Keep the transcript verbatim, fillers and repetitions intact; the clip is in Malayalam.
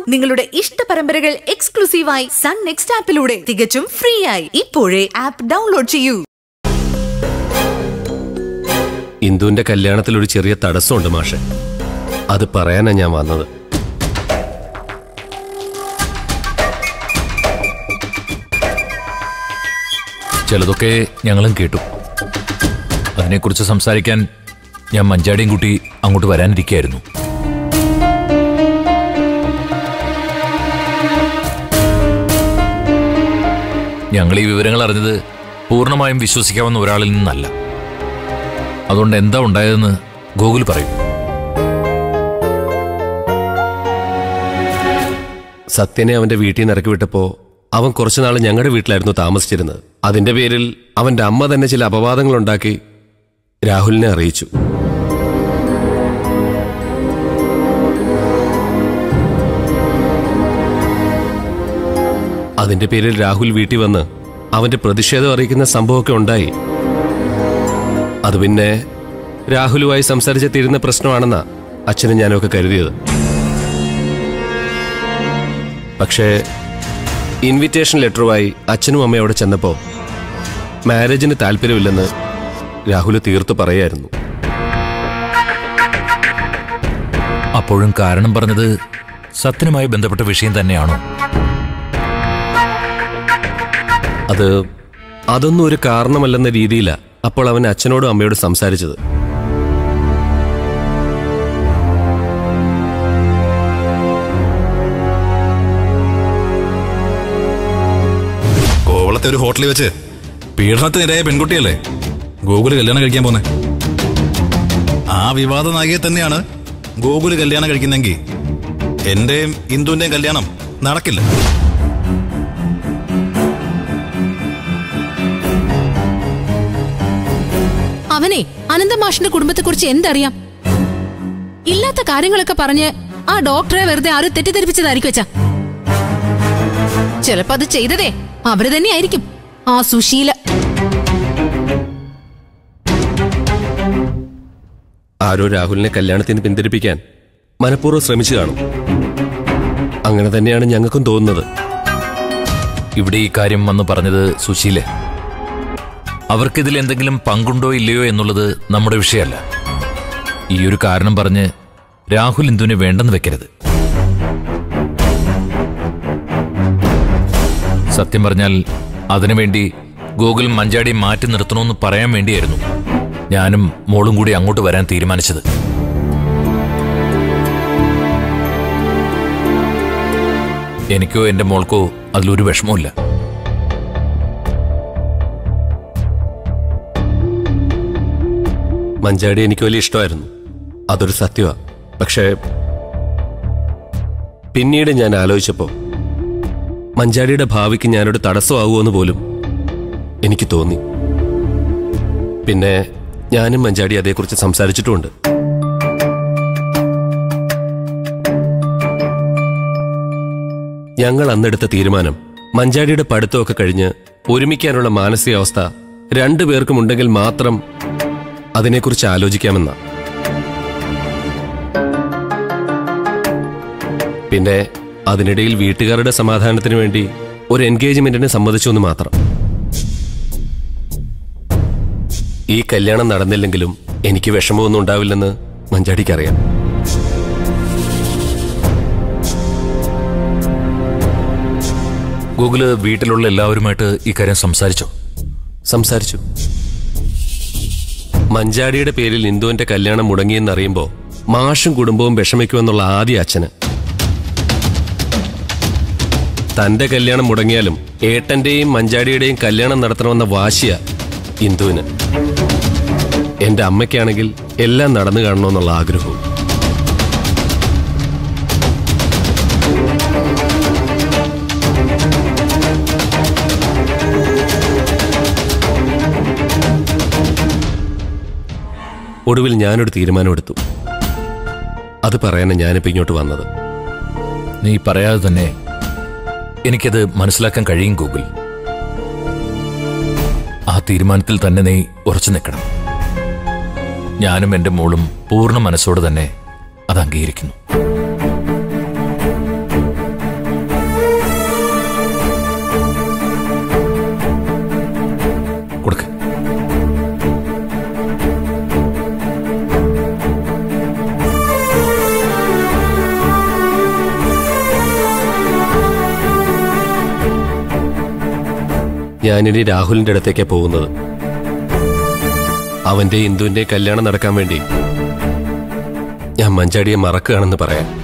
നിങ്ങളുടെ ഇഷ്ട പരമ്പരകൾ എക്സ്ക്ലൂസീവായി സൺ നെക്സ്റ്റ് ആപ്പിലൂടെ തികച്ചും ഫ്രീ ആയി ഇപ്പോഴേ ആപ്പ് ഡൗൺലോഡ് ചെയ്യൂ. ഇന്ദുവിന്റെ കല്യാണത്തിൽ ഒരു ചെറിയ തടസ്സമുണ്ട് മാഷെ. അത് പറയാനാ ഞാൻ വന്നത്. ചിലതൊക്കെ ഞങ്ങളും കേട്ടു. അതിനെക്കുറിച്ച് സംസാരിക്കാൻ ഞാൻ മഞ്ചാടിയും കൂട്ടി അങ്ങോട്ട് വരാനിരിക്കുകയായിരുന്നു. ഞങ്ങൾ ഈ വിവരങ്ങൾ അറിഞ്ഞത് പൂർണ്ണമായും വിശ്വസിക്കാവുന്ന ഒരാളിൽ നിന്നല്ല. അതുകൊണ്ട് എന്താ ഉണ്ടായതെന്ന് ഗോകുൽ പറയും. സത്യനെ അവന്റെ വീട്ടിൽ നിന്ന് ഇറക്കി വിട്ടപ്പോ അവൻ കുറച്ചുനാൾ ഞങ്ങളുടെ വീട്ടിലായിരുന്നു താമസിച്ചിരുന്നത്. അതിന്റെ പേരിൽ അവന്റെ അമ്മ തന്നെ ചില അപവാദങ്ങൾ ഉണ്ടാക്കി രാഹുലിനെ അറിയിച്ചു. അതിന്റെ പേരിൽ രാഹുൽ വീട്ടിൽ വന്ന് അവന്റെ പ്രതിഷേധം അറിയിക്കുന്ന സംഭവമൊക്കെ ഉണ്ടായി. അത് പിന്നെ രാഹുലുമായി സംസാരിച്ച് തീരുന്ന പ്രശ്നമാണെന്നാ അച്ഛനും ഞാനൊക്കെ കരുതിയത്. പക്ഷേ ഇൻവിറ്റേഷൻ ലെറ്ററുമായി അച്ഛനും അമ്മയും അവിടെ ചെന്നപ്പോ മാരേജിന് താല്പര്യമില്ലെന്ന് രാഹുൽ തീർത്തു പറയായിരുന്നു. അപ്പോഴും കാരണം പറഞ്ഞത് സത്യനുമായി ബന്ധപ്പെട്ട വിഷയം തന്നെയാണോ? അത് അതൊന്നും ഒരു കാരണമല്ലെന്ന രീതിയിലാ അപ്പോൾ അവൻ അച്ഛനോടും അമ്മയോടും സംസാരിച്ചത്. കോവളത്തെ ഒരു ഹോട്ടലിൽ വെച്ച് പീഡനത്തിനിരയായ പെൺകുട്ടിയല്ലേ ഗോകുല് കല്യാണം കഴിക്കാൻ പോന്നെ. ആ വിവാദ നായികയെ തന്നെയാണ് ഗോകുല് കല്യാണം കഴിക്കുന്നെങ്കിൽ എന്റെയും ഇന്ദുവിന്റെയും കല്യാണം നടക്കില്ല. അവനെ അനന്തമാഷിന്റെ കുടുംബത്തെ കുറിച്ച് എന്തറിയാം? ഇല്ലാത്ത കാര്യങ്ങളൊക്കെ പറഞ്ഞ് ആ ഡോക്ടറെ വെറുതെ ആരും തെറ്റിദ്ധരിപ്പിച്ചതായിരിക്കും വെച്ചാ. ചിലപ്പോ അത് ചെയ്തതേ അവര് തന്നെയായിരിക്കും, ആ സുശീല. ആരോ രാഹുലിനെ കല്യാണത്തിന് പിന്തിരിപ്പിക്കാൻ മനഃപൂർവ്വം ശ്രമിച്ചു കാണും. അങ്ങനെ തന്നെയാണ് ഞങ്ങൾക്കും തോന്നുന്നത്. ഇവിടെ ഈ കാര്യം വന്ന് പറഞ്ഞത് സുശീല. അവർക്കിതിൽ എന്തെങ്കിലും പങ്കുണ്ടോ ഇല്ലയോ എന്നുള്ളത് നമ്മുടെ വിഷയമല്ല. ഈ ഒരു കാരണം പറഞ്ഞ് രാഹുൽ ഇന്ദുവിനെ വേണ്ടെന്ന് വെക്കരുത്. സത്യം പറഞ്ഞാൽ അതിനുവേണ്ടി ഗോകുൽ മഞ്ചാടി മാറ്റി നിർത്തണമെന്ന് പറയാൻ വേണ്ടിയായിരുന്നു ഞാനും മോളും കൂടി അങ്ങോട്ട് വരാൻ തീരുമാനിച്ചത്. എനിക്കോ എന്റെ മോൾക്കോ അതിലൊരു വിഷമമില്ല. മഞ്ചാടി എനിക്ക് വലിയ ഇഷ്ടമായിരുന്നു, അതൊരു സത്യമാണ്. പക്ഷേ പിന്നീട് ഞാൻ ആലോചിച്ചപ്പോ മഞ്ചാടിയുടെ ഭാവിക്ക് ഞാനൊരു തടസ്സമാകുമെന്ന് പോലും എനിക്ക് തോന്നി. പിന്നെ ഞാനും മഞ്ചാടി അതേക്കുറിച്ച് സംസാരിച്ചിട്ടുമുണ്ട്. ഞങ്ങൾ അന്നെടുത്ത തീരുമാനം മഞ്ചാടിയുടെ പഠിത്തമൊക്കെ കഴിഞ്ഞ് ഒരുമിക്കാനുള്ള മാനസികാവസ്ഥ രണ്ടുപേർക്കും ഉണ്ടെങ്കിൽ മാത്രം അതിനെക്കുറിച്ച് ആലോചിക്കാമെന്ന. പിന്നെ അതിനിടയിൽ വീട്ടുകാരുടെ സമാധാനത്തിന് വേണ്ടി ഒരു എൻഗേജ്മെന്റിന് സമ്മതിച്ചു എന്ന് മാത്രം. ഈ കല്യാണം നടന്നില്ലെങ്കിലും എനിക്ക് വിഷമമൊന്നും ഉണ്ടാവില്ലെന്ന് മഞ്ചാടിക്കറിയാം. ഗൂഗിള് വീട്ടിലുള്ള എല്ലാവരുമായിട്ട് ഈ കാര്യം സംസാരിച്ചോ? സംസാരിച്ചു. മഞ്ചാടിയുടെ പേരിൽ ഇന്ദുവിന്റെ കല്യാണം മുടങ്ങിയെന്നറിയുമ്പോ മാഷും കുടുംബവും വിഷമിക്കുമെന്നുള്ള ആദ്യ അച്ഛന്. തന്റെ കല്യാണം മുടങ്ങിയാലും ഏട്ടന്റെയും മഞ്ചാടിയുടെയും കല്യാണം നടത്തണമെന്ന വാശിയ ഇന്ദുവിന്. എന്റെ അമ്മയ്ക്കാണെങ്കിൽ എല്ലാം നടന്നു കാണണമെന്നുള്ള ആഗ്രഹവും. ഒടുവിൽ ഞാനൊരു തീരുമാനമെടുത്തു. അത് പറയാനാണ് ഞാനിപ്പോ ഇങ്ങോട്ട് വന്നത്. നീ പറയാതെ തന്നെ എനിക്കത് മനസ്സിലാക്കാൻ കഴിയും ഗൂഗിൾ. ആ തീരുമാനത്തിൽ തന്നെ നീ ഉറച്ചു നിൽക്കണം. ഞാനും എന്റെ മോളും പൂർണ്ണ മനസ്സോടെ തന്നെ അത് അംഗീകരിക്കുന്നു. ഞാനിനി രാഹുലിന്റെ അടുത്തേക്കാ പോകുന്നത്. അവന്റെ ഇന്ദുവിന്റെ കല്യാണം നടക്കാൻ വേണ്ടി ഞാൻ മഞ്ചാടിയെ മറക്കുകയാണെന്ന് പറയാം.